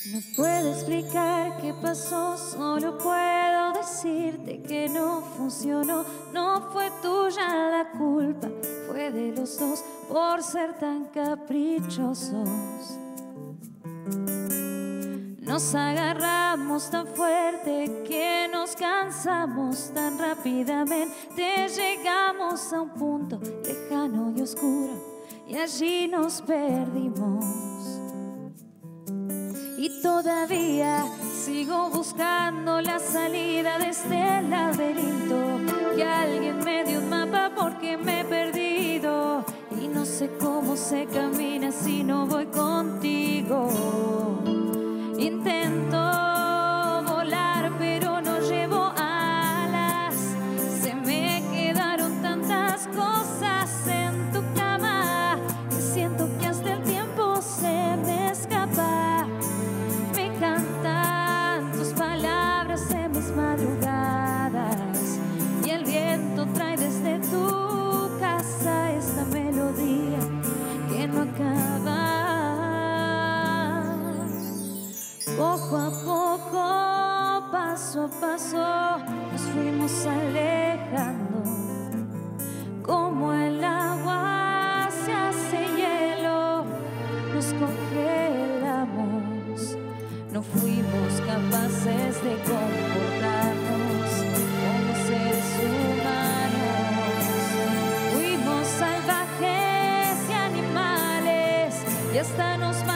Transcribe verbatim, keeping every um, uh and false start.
No puedo explicar qué pasó, solo puedo decirte que no funcionó. No fue tuya la culpa, fue de los dos por ser tan caprichosos. Nos agarramos tan fuerte que nos cansamos tan rápidamente. Llegamos a un punto lejano y oscuro y allí nos perdimos. Y todavía sigo buscando la salida de este laberinto. Que alguien me dé un mapa porque me he perdido y no sé cómo se camina si no voy contigo. Intento volar pero no llevo alas. Se me quedaron tantas cosas en tu cama que siento que hasta el tiempo se me escapa. Me encantan tus palabras en mis madrugadas y el viento trae desde tu casa esta melodía que no acaba. Poco a poco, paso a paso, nos fuimos alejando. Como el agua se hace hielo, nos congelamos. No fuimos capaces de comportarnos como seres humanos. Fuimos salvajes y animales y hasta nos